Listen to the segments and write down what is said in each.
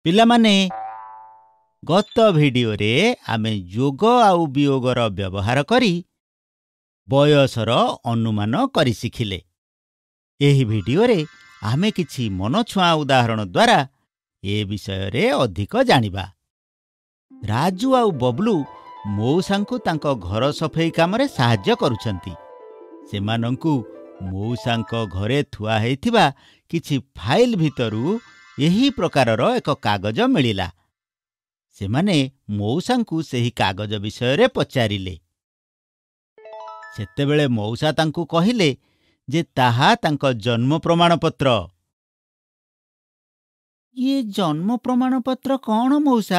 ପିଲାମାନେ ଗତ ଭିଡିଓରେ ଆମେ ଯୋଗ ଆଉ ବିୟୋଗର ବ୍ୟବହାର କରି ବୟସର ଅନୁମାନ କରି ଶିଖିଲେ। ଏହି ଭିଡିଓରେ ଆମେ କିଛି ମନଛୁଆଁ ଉଦାହରଣ ଦ୍ୱାରା ଏ ବିଷୟରେ ଅଧିକ ଜାଣିବା। ରାଜୁ ଆଉ ବବଲୁ ମଉସାଙ୍କୁ ତାଙ୍କ ଘର ସଫେଇ କାମରେ ସାହାଯ୍ୟ କରୁଛନ୍ତି। ସେମାନଙ୍କୁ ମଉସାଙ୍କ ଘରେ ଥୁଆ ହୋଇଥିବା କିଛି ଫାଇଲ ଭିତରୁ ଏହି ପ୍ରକାରର ଏକ କାଗଜ ମିଳିଲା। ସେମାନେ ମଉସାଙ୍କୁ ସେହି କାଗଜ ବିଷୟରେ ପଚାରିଲେ। ସେତେବେଳେ ମଉସା ତାଙ୍କୁ କହିଲେ ଯେ ତାହା ତାଙ୍କ ଜନ୍ମ ପ୍ରମାଣପତ୍ର। ଇଏ ଜନ୍ମ ପ୍ରମାଣପତ୍ର କ'ଣ ମଉସା?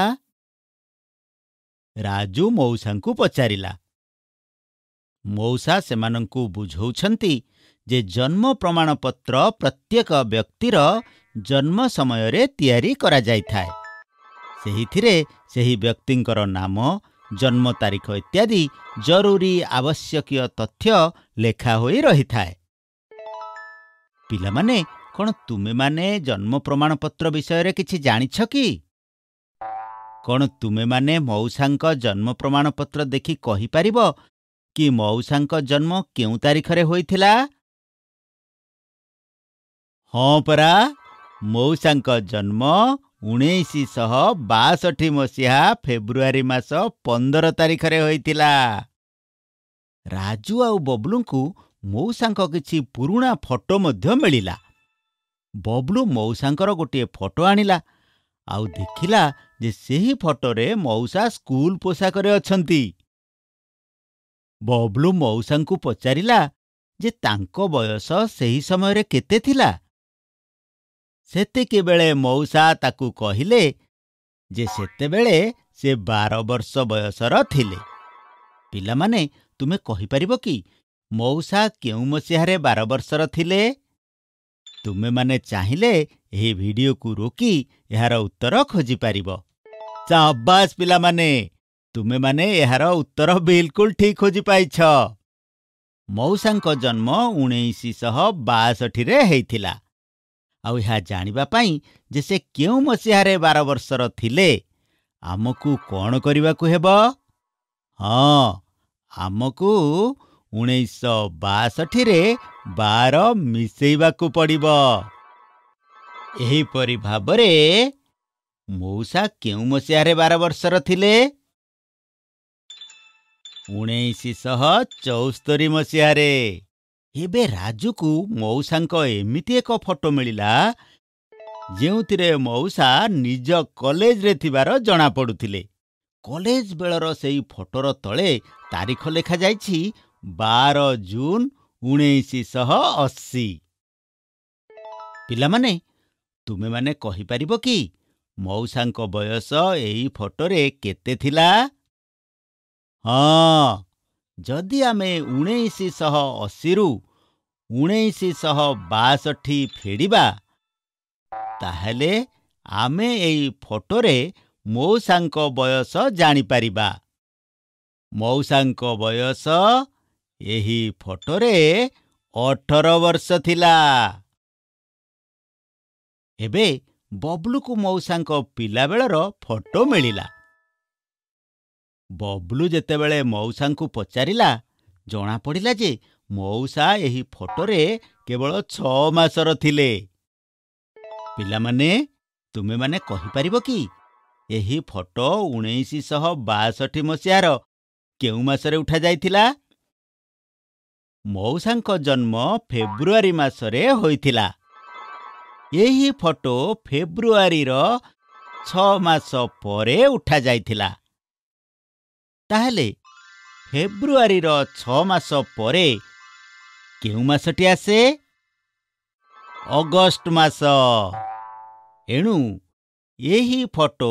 ରାଜୁ ମଉସାଙ୍କୁ ପଚାରିଲା। ମଉସା ସେମାନଙ୍କୁ ବୁଝାଉଛନ୍ତି ଯେ ଜନ୍ମ ପ୍ରମାଣପତ୍ର ପ୍ରତ୍ୟେକ ବ୍ୟକ୍ତିର ଜନ୍ମ ସମୟରେ ତିଆରି କରାଯାଇଥାଏ। ସେଥିରେ ସେହି ବ୍ୟକ୍ତିଙ୍କର ନାମ, ଜନ୍ମ ତାରିଖ ଇତ୍ୟାଦି ଜରୁରୀ ଆବଶ୍ୟକୀୟ ତଥ୍ୟ ଲେଖା ହୋଇ ରହିଥାଏ। ପିଲାମାନେ, କ'ଣ ତୁମେମାନେ ଜନ୍ମ ପ୍ରମାଣପତ୍ର ବିଷୟରେ କିଛି ଜାଣିଛ କି? କ'ଣ ତୁମେମାନେ ମଉସାଙ୍କ ଜନ୍ମ ପ୍ରମାଣପତ୍ର ଦେଖି କହିପାରିବ କି ମଉସାଙ୍କ ଜନ୍ମ କେଉଁ ତାରିଖରେ ହୋଇଥିଲା? ହଁ ପରା, ମଉସାଙ୍କ ଜନ୍ମ 1962 ମସିହା ଫେବୃଆରୀ ମାସ 15 ତାରିଖରେ ହୋଇଥିଲା। ରାଜୁ ଆଉ ବବଲୁଙ୍କୁ ମଉସାଙ୍କ କିଛି ପୁରୁଣା ଫଟୋ ମଧ୍ୟ ମିଳିଲା। ବବଲୁ ମଉସାଙ୍କର ଗୋଟିଏ ଫଟୋ ଆଣିଲା ଆଉ ଦେଖିଲା ଯେ ସେହି ଫଟୋରେ ମଉସା ସ୍କୁଲ ପୋଷାକରେ ଅଛନ୍ତି। ବବଲୁ ମଉସାଙ୍କୁ ପଚାରିଲା ଯେ ତାଙ୍କ ବୟସ ସେହି ସମୟରେ କେତେ ଥିଲା। ସେତିକିବେଳେ ମଉସା ତାକୁ କହିଲେ ଯେ ସେତେବେଳେ ସେ 12 ବର୍ଷ ବୟସର ଥିଲେ। ପିଲାମାନେ, ତୁମେ କହିପାରିବ କି ମଉସା କେଉଁ ମସିହାରେ 12 ବର୍ଷର ଥିଲେ? ତୁମେମାନେ ଚାହିଁଲେ ଏହି ଭିଡିଓକୁ ରୋକି ଏହାର ଉତ୍ତର ଖୋଜିପାରିବ। ସାବାସ୍ ପିଲାମାନେ, ତୁମେମାନେ ଏହାର ଉତ୍ତର ବିଲକୁଲ ଠିକ୍ ଖୋଜିପାଇଛ। ମଉସାଙ୍କ ଜନ୍ମ 1962ରେ ହେଇଥିଲା। ଆଉ ଏହା ଜାଣିବା ପାଇଁ ଯେ ସେ କେଉଁ ମସିହାରେ 12 ବର୍ଷର ଥିଲେ, ଆମକୁ କ'ଣ କରିବାକୁ ହେବ? ହଁ, ଆମକୁ 1962ରେ 12 ମିଶେଇବାକୁ ପଡ଼ିବ। ଏହିପରି ଭାବରେ ମଉସା କେଉଁ ମସିହାରେ 12 ବର୍ଷର ଥିଲେ? 1974 ମସିହାରେ। ଏବେ ରାଜୁକୁ ମଉସାଙ୍କ ଏମିତି ଏକ ଫଟୋ ମିଳିଲା ଯେଉଁଥିରେ ମଉସା ନିଜ କଲେଜରେ ଥିବାର ଜଣାପଡ଼ୁଥିଲେ। କଲେଜ ବେଳର ସେହି ଫଟୋର ତଳେ ତାରିଖ ଲେଖାଯାଇଛି 12 ଜୁନ 1980। ପିଲାମାନେ, ତୁମେମାନେ କହିପାରିବ କି ମଉସାଙ୍କ ବୟସ ଏହି ଫଟୋରେ କେତେ ଥିଲା? ହଁ, ଯଦି ଆମେ 1980ରୁ 1962 ଫେଡ଼ିବା, ତାହେଲେ ଆମେ ଏହି ଫଟୋରେ ମଉସାଙ୍କ ବୟସ ଜାଣିପାରିବା। ମଉସାଙ୍କ ବୟସ ଏହି ଫଟୋରେ 18 ବର୍ଷ ଥିଲା। ଏବେ ବବଲୁକୁ ମଉସାଙ୍କ ପିଲାବେଳର ଫଟୋ ମିଳିଲା। ବବଲୁ ଯେତେବେଳେ ମଉସାଙ୍କୁ ପଚାରିଲା, ଜଣାପଡ଼ିଲା ଯେ ମଉସା ଏହି ଫଟୋରେ କେବଳ 6 ମାସର ଥିଲେ। ପିଲାମାନେ, ତୁମେମାନେ କହିପାରିବ କି ଏହି ଫଟୋ 1962 ମସିହାର କେଉଁ ମାସରେ ଉଠାଯାଇଥିଲା? ମଉସାଙ୍କ ଜନ୍ମ ଫେବୃଆରୀ ମାସରେ ହୋଇଥିଲା। ଏହି ଫଟୋ ଫେବୃଆରୀର 6 ମାସ ପରେ ଉଠାଯାଇଥିଲା। ତାହେଲେ ଫେବୃଆରୀର 6 ମାସ ପରେ କେଉଁ ମାସଟି ଆସେ? ଅଗଷ୍ଟ ମାସ। ଏଣୁ ଏହି ଫଟୋ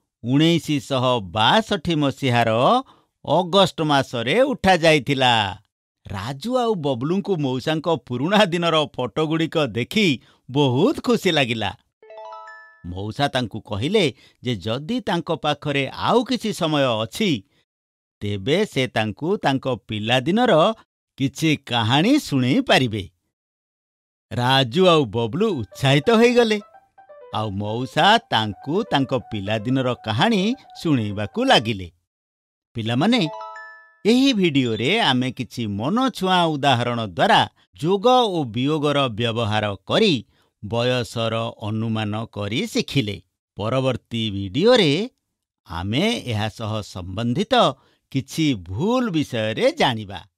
1962 ମସିହାର ଅଗଷ୍ଟ ମାସରେ ଉଠାଯାଇଥିଲା। ରାଜୁ ଆଉ ବବଲୁଙ୍କୁ ମଉସାଙ୍କ ପୁରୁଣା ଦିନର ଫଟୋଗୁଡ଼ିକ ଦେଖି ବହୁତ ଖୁସି ଲାଗିଲା। ମଉସା ତାଙ୍କୁ କହିଲେ ଯେ ଯଦି ତାଙ୍କ ପାଖରେ ଆଉ କିଛି ସମୟ ଅଛି, ତେବେ ସେ ତାଙ୍କୁ ତାଙ୍କ ପିଲାଦିନର କିଛି କାହାଣୀ ଶୁଣେଇ ପାରିବେ। ରାଜୁ ଆଉ ବବଲୁ ଉତ୍ସାହିତ ହୋଇଗଲେ। ଆଉ ମଉସା ତାଙ୍କୁ ତାଙ୍କ ପିଲାଦିନର କାହାଣୀ ଶୁଣେଇବାକୁ ଲାଗିଲେ। ପିଲାମାନେ, ଏହି ଭିଡିଓରେ ଆମେ କିଛି ମନଛୁଆଁ ଉଦାହରଣ ଦ୍ୱାରା ଯୋଗ ଓ ବିୟୋଗର ବ୍ୟବହାର କରି ବୟସର ଅନୁମାନ କରି ଶିଖିଲେ। ପରବର୍ତ୍ତୀ ଭିଡିଓରେ ଆମେ ଏହା ସହ ସମ୍ବନ୍ଧିତ କିଛି ଭୁଲ ବିଷୟରେ ଜାଣିବା।